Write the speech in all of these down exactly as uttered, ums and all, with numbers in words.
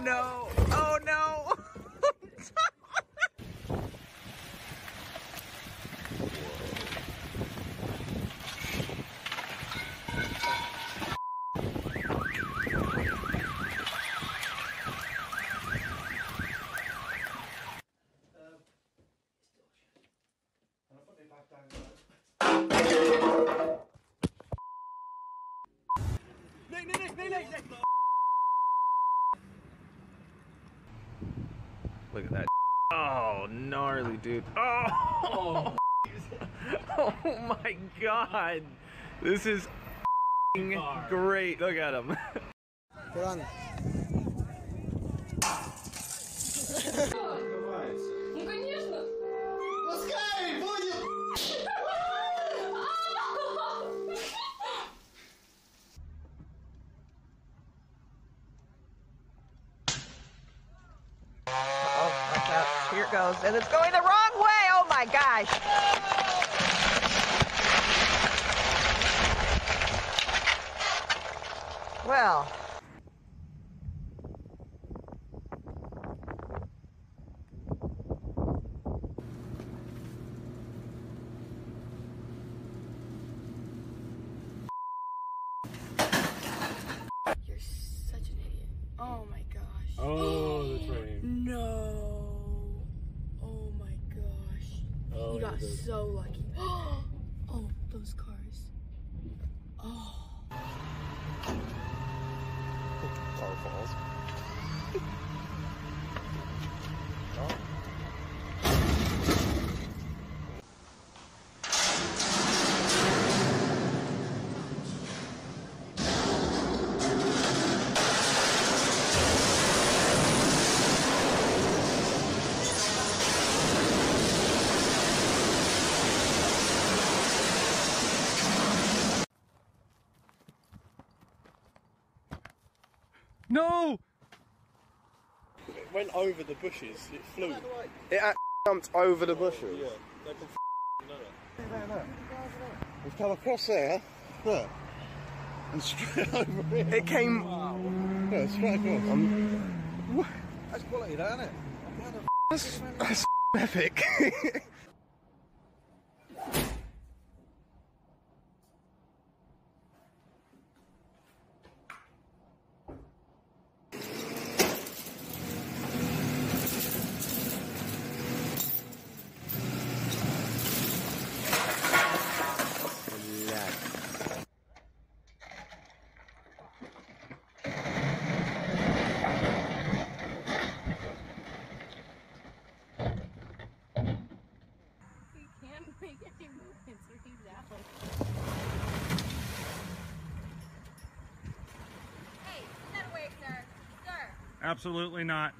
no! Oh no! Nee, nee, nee, nee, nee, nee. Look at that. Oh, gnarly, dude. Oh! Oh my god! This is great. Look at him. Get on. Ну конечно! Ласкай, будет! Oh, watch out. Here it goes. And it's going the wrong way. Oh my gosh. Well. You're such an idiot. Oh my gosh. Oh, the train. No. Oh my gosh. Oh, you got he did. so lucky. Oh, those cars. Oh. Car falls. No! It went over the bushes. It flew. It actually jumped over the bushes. Yeah, they can f know it. We've come across there. Look. And straight over here. It came. Yeah, straight across. Um, That's quality, that, isn't it? That's, that's epic. You can't make any movements or he's out. Hey, get away, sir. Sir. Absolutely not.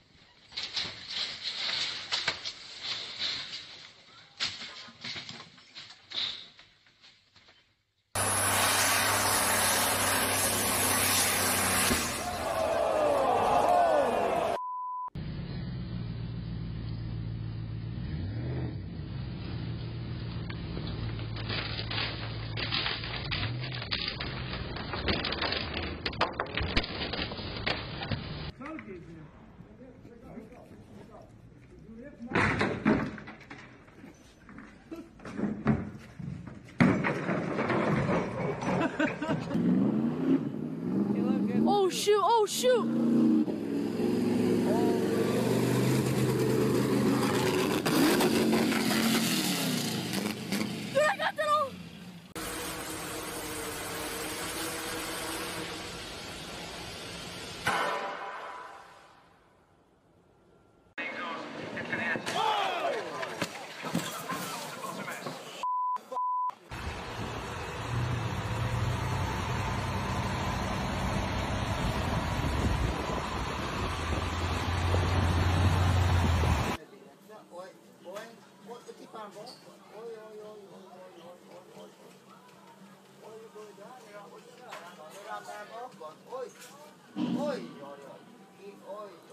Oh shoot, oh shoot! Dude, I got that all! Oi, oi, oi, oi, oi.